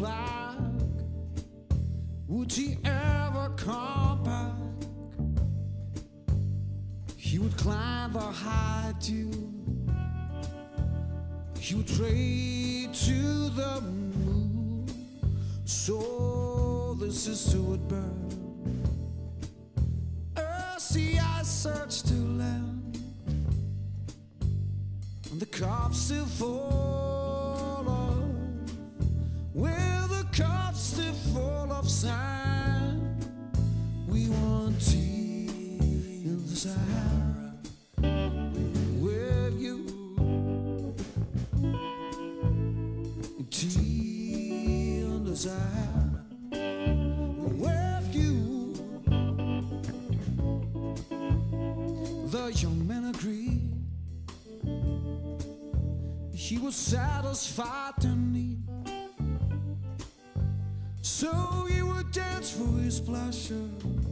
back? Would he ever come back? He would climb the high dune, he would trade to the moon, so the sister would burn. See, I searched to land, and the cups still fall off, where the cups still full of sand. We want tea in the Sahara with you, tea in the Sahara with you. The young man agreed. He was satisfied and neat, so he would dance for his pleasure.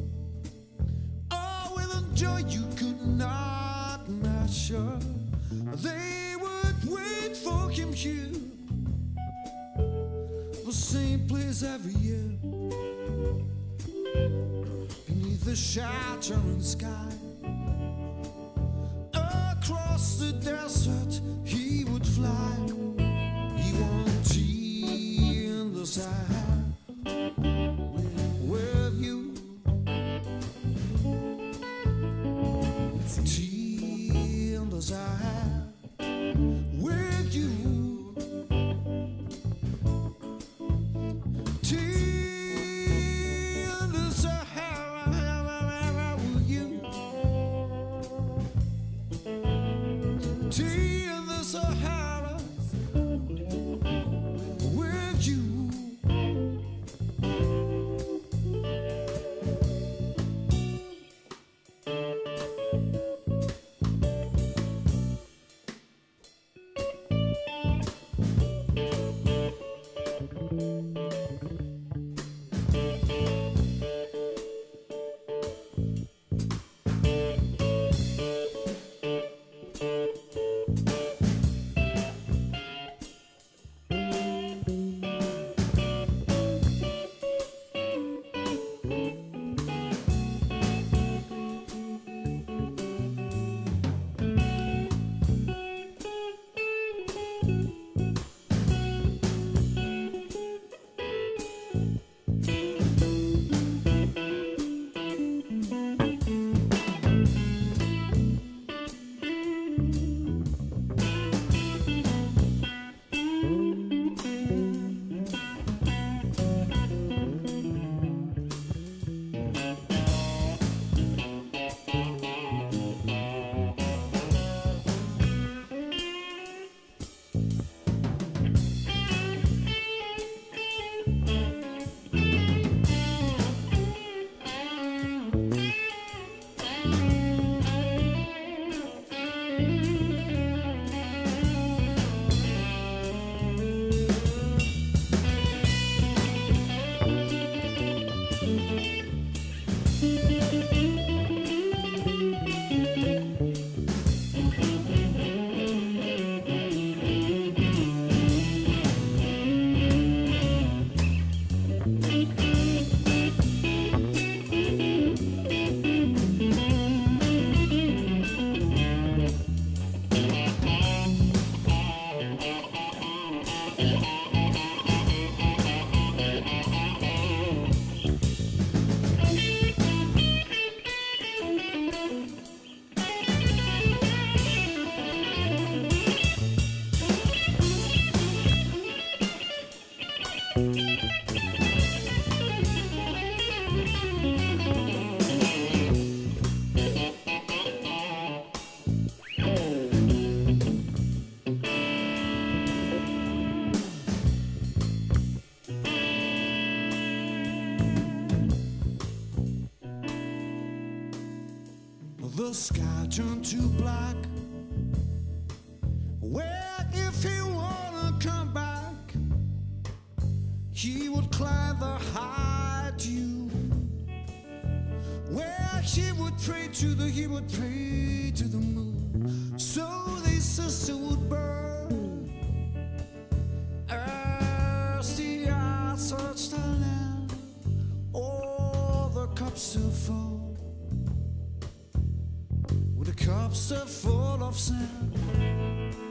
Oh, with a joy you could not measure. They would wait for him here, the same place every year, beneath the shattering sky. Across the desert he would fly. He wanted tea in the Sahara with you, tea in the Sahara with you, tea in the Sahara with you. Tea in the Sahara with you. The sky turned to black, where if he wanna come back, he would climb the high dune, where he would pray to the, he would pray to the moon, so the sister would burn. As the cup still full, with a cup still full of sand.